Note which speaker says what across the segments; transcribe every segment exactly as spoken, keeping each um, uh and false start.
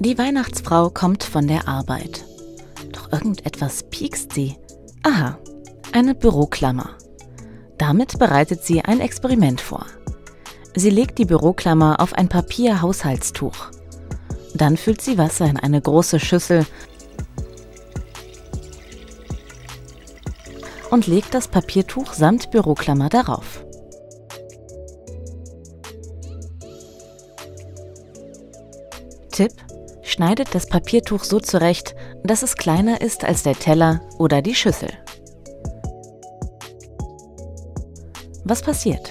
Speaker 1: Die Weihnachtsfrau kommt von der Arbeit. Doch irgendetwas piekst sie. Aha, eine Büroklammer. Damit bereitet sie ein Experiment vor. Sie legt die Büroklammer auf ein Papier-Haushaltstuch. Dann füllt sie Wasser in eine große Schüssel und legt das Papiertuch samt Büroklammer darauf. Tipp: Schneidet das Papiertuch so zurecht, dass es kleiner ist als der Teller oder die Schüssel. Was passiert?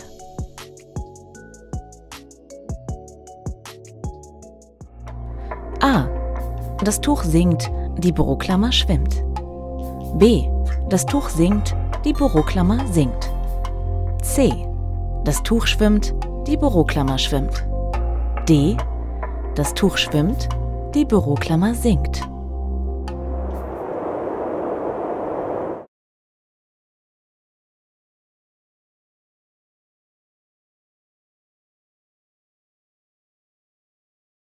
Speaker 1: A. Das Tuch sinkt, die Büroklammer schwimmt. B. Das Tuch sinkt, die Büroklammer sinkt. C. Das Tuch schwimmt, die Büroklammer schwimmt. D. Das Tuch schwimmt, die Büroklammer sinkt.